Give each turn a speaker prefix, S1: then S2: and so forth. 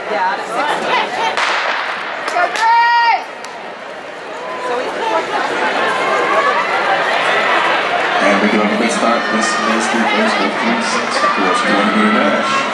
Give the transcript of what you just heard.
S1: Yeah, out of 16.
S2: And we do have a good start. This is the first of 3-6 for Scoring Dash.